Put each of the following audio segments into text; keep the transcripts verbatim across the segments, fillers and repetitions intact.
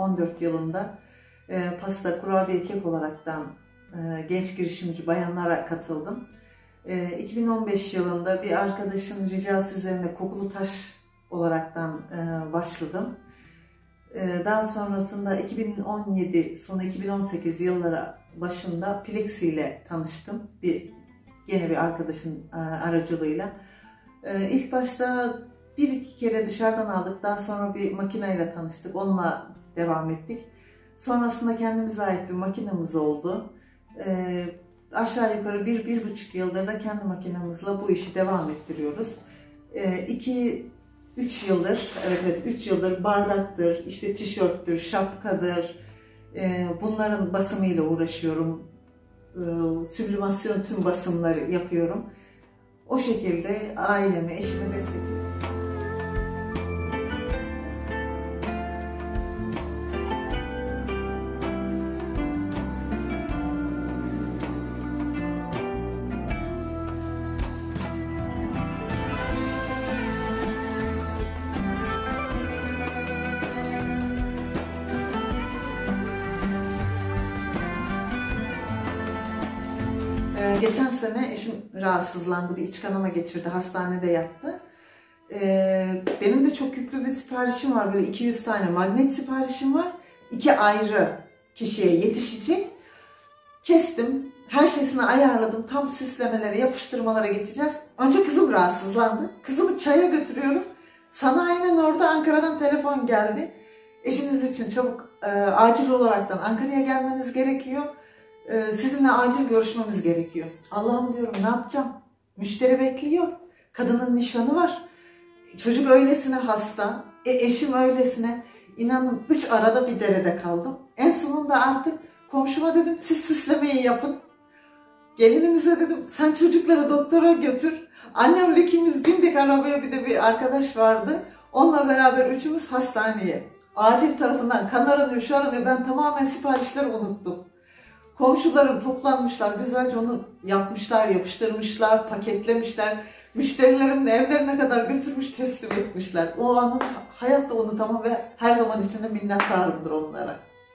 on dört yılında e, pasta, kurabiye, kek olaraktan e, genç girişimci bayanlara katıldım. E, iki bin on beş yılında bir arkadaşın ricası üzerine kokulu taş olaraktan e, başladım. E, daha sonrasında iki bin on yedi sonu iki bin on sekiz yılları başında Plexi ile tanıştım. Bir yine bir arkadaşın e, aracılığıyla. E, ilk başta bir iki kere dışarıdan aldık. Daha sonra bir makineyle tanıştık. Onunla devam ettik. Sonrasında kendimize ait bir makinemiz oldu. E, aşağı yukarı bir, bir buçuk yıldır da kendi makinemizle bu işi devam ettiriyoruz. E, iki, üç yıldır, evet evet üç yıldır bardaktır, işte tişörttür, şapkadır. E, bunların basımıyla uğraşıyorum. E, süblimasyon tüm basımları yapıyorum. O şekilde aileme, eşime destekliyorum. Geçen sene eşim rahatsızlandı, bir iç kanama geçirdi, hastanede yattı. Benim de çok yüklü bir siparişim var, böyle iki yüz tane magnet siparişim var. İki ayrı kişiye yetişecek. Kestim, her şeysini ayarladım, tam süslemelere, yapıştırmalara geçeceğiz. Önce kızım rahatsızlandı, kızımı çaya götürüyorum. Sana aynen orada Ankara'dan telefon geldi. Eşiniz için çabuk, e, acil olaraktan Ankara'ya gelmeniz gerekiyor. Sizinle acil görüşmemiz gerekiyor. Allah'ım diyorum, ne yapacağım? Müşteri bekliyor. Kadının nişanı var. Çocuk öylesine hasta. E, eşim öylesine. İnanın üç arada bir derede kaldım. En sonunda artık komşuma dedim, siz süslemeyi yapın. Gelinimize dedim, sen çocukları doktora götür. Annemle ikimiz bindik arabaya, bir de bir arkadaş vardı. Onunla beraber üçümüz hastaneye. Acil tarafından kan aranıyor, şu aranıyor. Ben tamamen siparişleri unuttum. Komşularım toplanmışlar, güzelce onu yapmışlar, yapıştırmışlar, paketlemişler. Müşterilerim de evlerine kadar götürmüş, teslim etmişler. O anı hayatta unutamam ve her zaman içinde minnettarımdır onlara.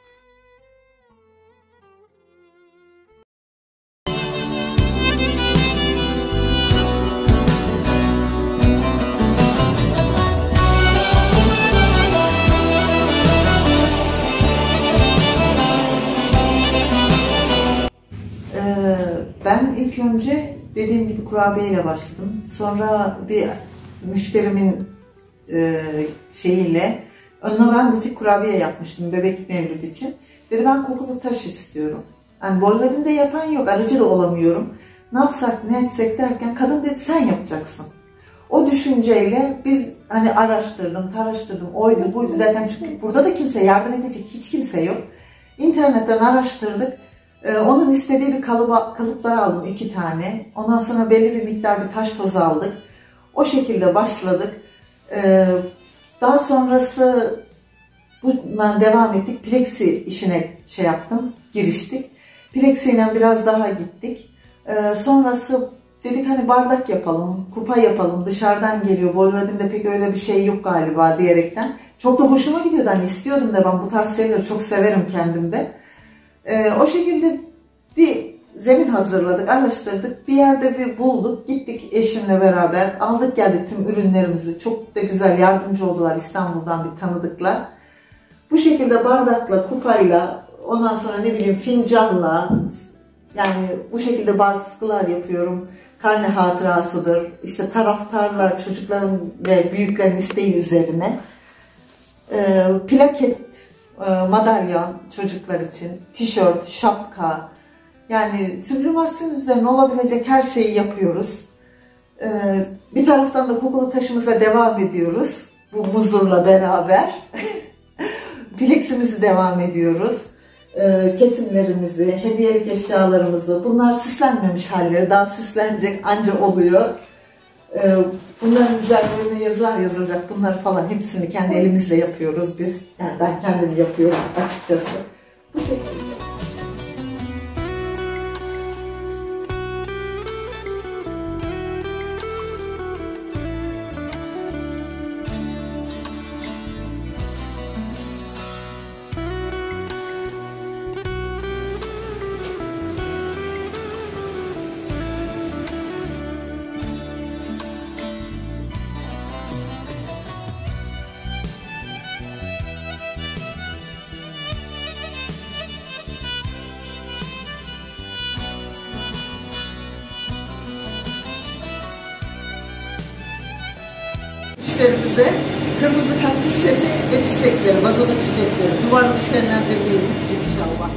Ben ilk önce dediğim gibi kurabiye ile başladım. Sonra bir müşterimin e, şeyiyle, önüne ben butik kurabiye yapmıştım bebek mevlüt için. Dedi ben kokulu taş istiyorum. Yani Bolvadin'de yapan yok, aracı da olamıyorum. Ne yapsak ne etsek derken kadın dedi sen yapacaksın. O düşünceyle biz hani araştırdım, taraştırdım, oydu buydu derken çünkü burada da kimse yardım edecek hiç kimse yok. İnternetten araştırdık. Onun istediği bir kalıba, kalıpları aldım iki tane. Ondan sonra belli bir miktar bir taş tozu aldık. O şekilde başladık. Daha sonrası bundan devam ettik. Plexi işine şey yaptım, giriştik. Plexi ile biraz daha gittik. Sonrası dedik hani bardak yapalım, kupa yapalım. Dışarıdan geliyor. Bolvadin'de pek öyle bir şey yok galiba diyerekten. Çok da hoşuma gidiyordu. Hani istiyordum da ben bu tarz şeyleri çok severim kendimde. Ee, o şekilde bir zemin hazırladık, araştırdık, bir yerde bir bulduk, gittik eşimle beraber, aldık geldik tüm ürünlerimizi, çok da güzel yardımcı oldular İstanbul'dan bir tanıdıklar. Bu şekilde bardakla, kupayla, ondan sonra ne bileyim fincanla, yani bu şekilde baskılar yapıyorum, karne hatırasıdır, işte taraftarlar, çocukların ve büyüklerin isteği üzerine, ee, plaket, madalyon çocuklar için, tişört, şapka, yani süblimasyon üzerine olabilecek her şeyi yapıyoruz. Bir taraftan da kokulu taşımıza devam ediyoruz. Bu muzurla beraber. Pleximizi devam ediyoruz. Kesimlerimizi, hediyelik eşyalarımızı, bunlar süslenmemiş halleri, daha süslenecek anca oluyor. Bunların üzerlerine yazılar yazılacak, bunları falan hepsini kendi elimizle yapıyoruz biz. Yani ben kendim yapıyorum açıkçası. Bu şekilde. müşterimize kırmızı kaktüs seti ve çiçekleri, vazoda çiçekleri, duvarını şenlendirmeyi bitecek inşallah.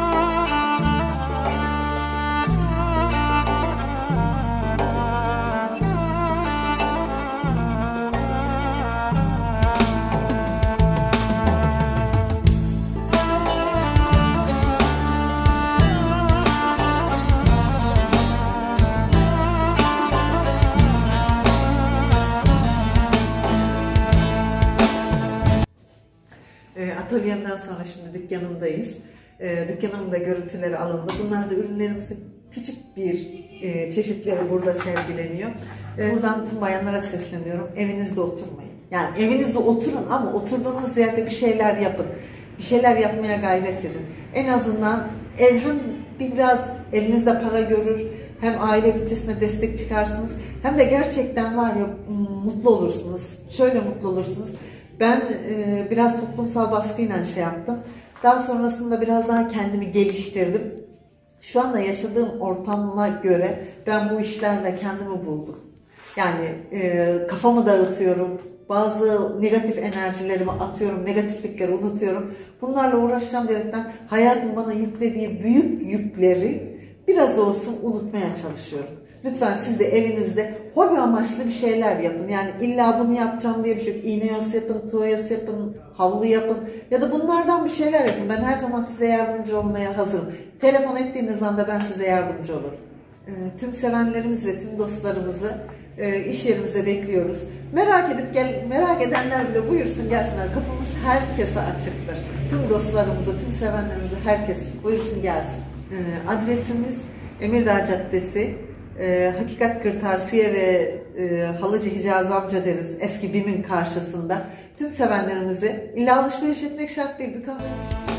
Atölyemden sonra şimdi dükkanımdayız. E, dükkanımın da görüntüleri alındı. Bunlar da ürünlerimizin küçük bir e, çeşitleri burada sergileniyor. E, buradan tüm bayanlara sesleniyorum. Evinizde oturmayın. Yani evinizde oturun ama oturduğunuz yerde bir şeyler yapın. Bir şeyler yapmaya gayret edin. En azından ev hem biraz elinizde para görür, hem aile bütçesine destek çıkarsınız, hem de gerçekten var ya mutlu olursunuz. Şöyle mutlu olursunuz. Ben e, biraz toplumsal baskıyla şey yaptım. Daha sonrasında biraz daha kendimi geliştirdim. Şu anda yaşadığım ortama göre ben bu işlerle kendimi buldum. Yani e, kafamı dağıtıyorum. Bazı negatif enerjilerimi atıyorum. Negatiflikleri unutuyorum. Bunlarla uğraşacağım diyerekten hayatım bana yüklediği büyük yükleri biraz olsun unutmaya çalışıyorum. Lütfen siz de evinizde hobi amaçlı bir şeyler yapın. Yani illa bunu yapacağım diye bir şey yok. İğne yası yapın, tuğ yası yapın, havlu yapın ya da bunlardan bir şeyler yapın. Ben her zaman size yardımcı olmaya hazırım. Telefon ettiğiniz anda ben size yardımcı olurum. E, tüm sevenlerimiz ve tüm dostlarımızı e, iş yerimize bekliyoruz. Merak edip gel, merak edenler bile buyursun gelsinler. Kapımız herkese açıktır. Tüm dostlarımıza, tüm sevenlerimize herkes buyursun gelsin. E, adresimiz Emirdağ Caddesi. E, Hakikat Kırtasiye ve e, Halıcı Hicazi amca deriz eski BİM'in karşısında. Tüm sevenlerimizi illa alışveriş etmek şart değil, bir kahve